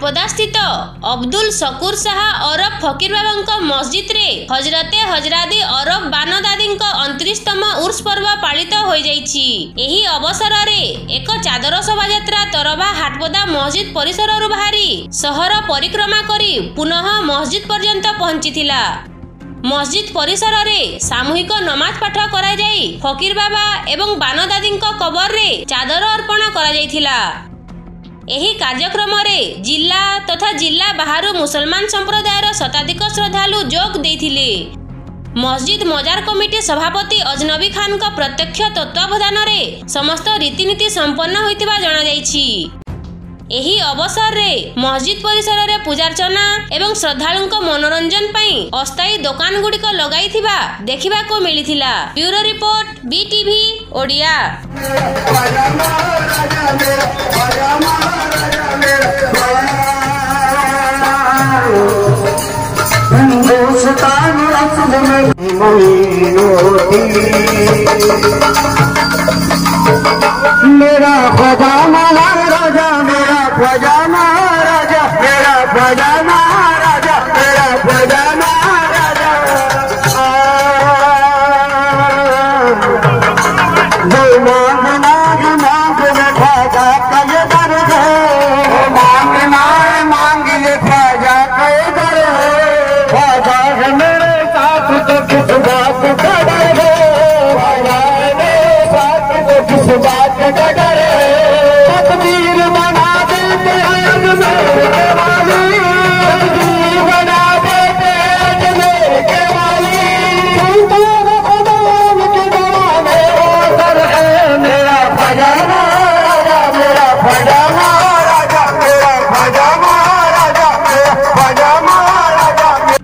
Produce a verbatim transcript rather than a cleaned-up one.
हाटपदा स्थित अब्दुल शकूर शाह अरब फकीर बाबा मस्जिद रे हजरते हजरादी अरब बानदादी उनतीसतम उर्स पर्व पालित हो जाइछि। एही अवसर रे एक चादर शोभायात्रा तरभा हाटपदा मस्जिद परिसर रु बाहरी सहर परिक्रमा करी पुनः मस्जिद पर्यंत पहुंचीथिला। मस्जिद परिसर रे सामूहिक नमाज पाठ करा जाई फकीर बाबा एवं बानदादी कबर रे चादर अर्पण करा जाइथिला। एही कार्यक्रम रे जिला तथा जिला बाहर मुसलमान संप्रदायर शताधिक श्रद्धालु जोग देथिले। मस्जिद मजार कमिटी सभापति अजनबी खान का प्रत्यक्ष तत्वावधान रे समस्त रीतिनीति संपन्न होइतिबा जणा जाइछि। एही अवसर रे मस्जिद परिसर रे पूजार्चना एवं श्रद्धालु मनोरंजन पई अस्थायी दुकान गुड़िक लगाइथिबा देखिबा को मिलिथिला। Bureau report BTV Odia. मेरा ख्वाजा महाराजा मेरा ख्वाजा महाराजा मेरा ख्वाजा महाराजा मेरा ख्वाजा महाराजा जो मांग मांग मांग ले ख्वाजा का ये दर है मांग मांग मांग ले ख्वाजा का ये दर है ख्वाजा है मेरे साथ तो किस बात का डर है ख्वाजा है मेरे साथ तो किस बात का डर